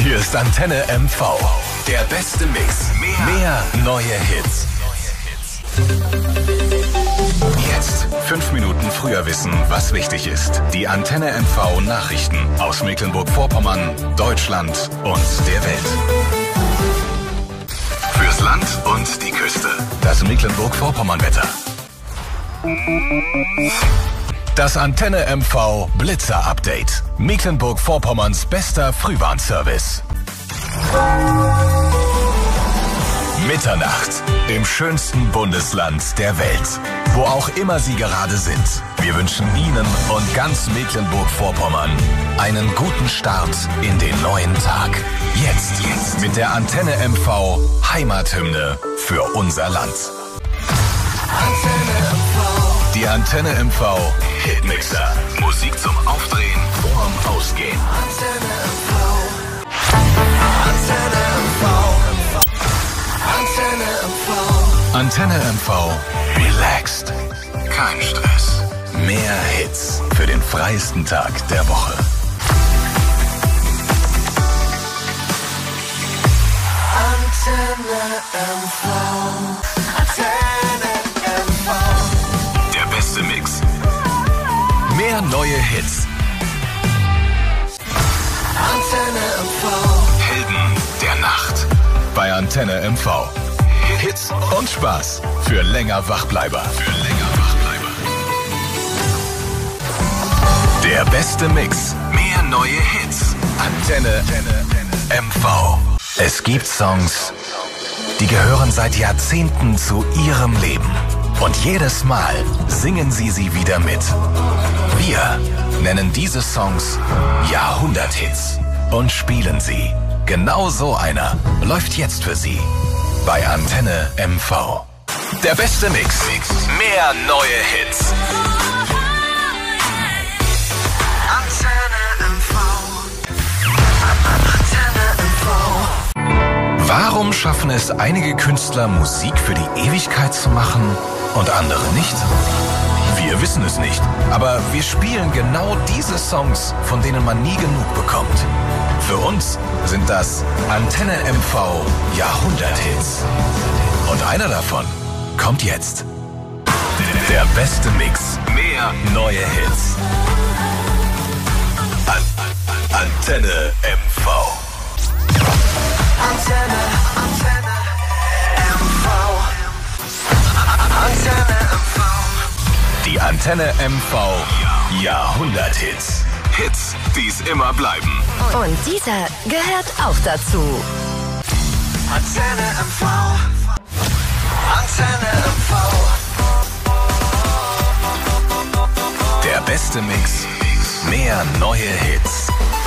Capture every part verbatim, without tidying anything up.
Hier ist Antenne M V. Der beste Mix. Mehr, mehr neue Hits. Jetzt fünf Minuten früher wissen, was wichtig ist. Die Antenne M V Nachrichten aus Mecklenburg-Vorpommern, Deutschland und der Welt. Fürs Land und die Küste. Das Mecklenburg-Vorpommern-Wetter. Das Antenne M V Blitzer-Update. Mecklenburg-Vorpommerns bester Frühwarnservice. Mitternacht im schönsten Bundesland der Welt. Wo auch immer Sie gerade sind. Wir wünschen Ihnen und ganz Mecklenburg-Vorpommern einen guten Start in den neuen Tag. Jetzt, jetzt mit der Antenne M V Heimathymne für unser Land. Antenne M V. Die Antenne M V Hitmixer. Musik zum Aufdrehen vorm Ausgehen. Antenne M V. Antenne M V. Antenne M V. Antenne M V. Relaxed. Kein Stress. Mehr Hits für den freiesten Tag der Woche. Antenne M V. Antenne M V. Der beste Mix. Mehr neue Hits. Antenne M V. Helden der Nacht. Bei Antenne M V. Hits und Spaß für länger Wachbleiber. Für länger Wachbleiber. Der beste Mix. Mehr neue Hits. Antenne M V. Es gibt Songs, die gehören seit Jahrzehnten zu Ihrem Leben. Und jedes Mal singen Sie sie wieder mit. Wir nennen diese Songs Jahrhunderthits und spielen sie. Genau so einer läuft jetzt für Sie bei Antenne M V. Der beste Mix. Mehr neue Hits. Antenne M V. Antenne M V. Warum schaffen es einige Künstler, Musik für die Ewigkeit zu machen und andere nicht? Wir wissen es nicht, aber wir spielen genau diese Songs, von denen man nie genug bekommt. Für uns sind das Antenne M V Jahrhunderthits. Und einer davon kommt jetzt. Der beste Mix. Mehr neue Hits. An Antenne M V. Antenne, Antenne M V. Antenne M V. Die Antenne M V Jahrhunderthits. Hits, die es immer bleiben. Und dieser gehört auch dazu. Antenne M V. Antenne M V. Der beste Mix. Mehr neue Hits.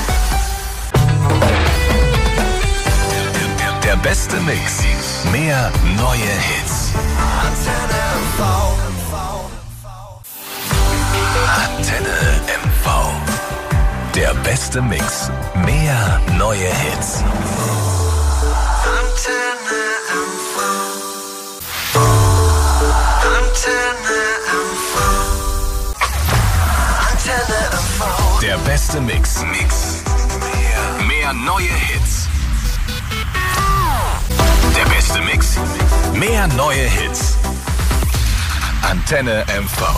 Der beste Mix. Mehr neue Hits. Antenne M V. Antenne M V. Der beste Mix. Mehr neue Hits. Antenne M V. Antenne M V. Antenne M V. Der beste Mix. Mix. Mehr, mehr neue Hits. Der beste Mix. Mehr neue Hits. Antenne M V.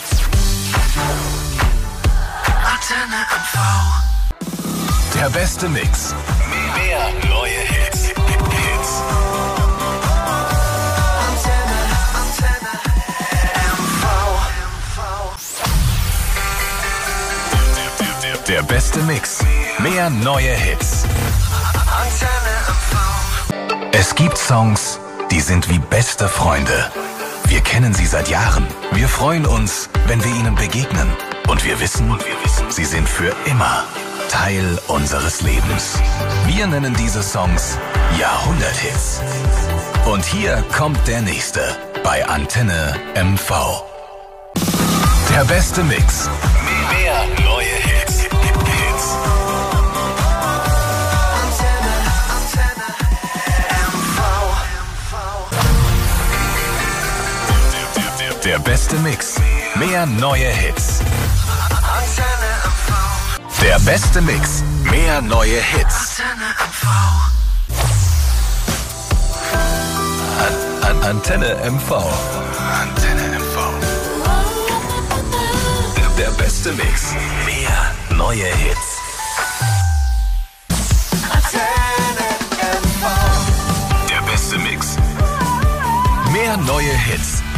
Antenne M V. Der beste Mix. Mehr neue Hits. Hits. Antenne, Antenne M V. Der, der, der beste Mix. Mehr neue Hits. Antenne M V. Es gibt Songs, die sind wie beste Freunde. Wir kennen sie seit Jahren. Wir freuen uns, wenn wir ihnen begegnen. Und wir wissen, und wir wissen, sie sind für immer Teil unseres Lebens. Wir nennen diese Songs Jahrhunderthits. Und hier kommt der nächste bei Antenne M V. Der beste Mix. Mehr neue Hits. Hits. Antenne, Antenne M V. Der, der, der, der beste Mix. Mehr neue Hits. Der beste Mix. Mehr neue Hits. An, an, Antenne M V. Antenne M V. Der, der beste Mix. Mehr neue Hits. Antenne M V. Der beste Mix. Mehr neue Hits.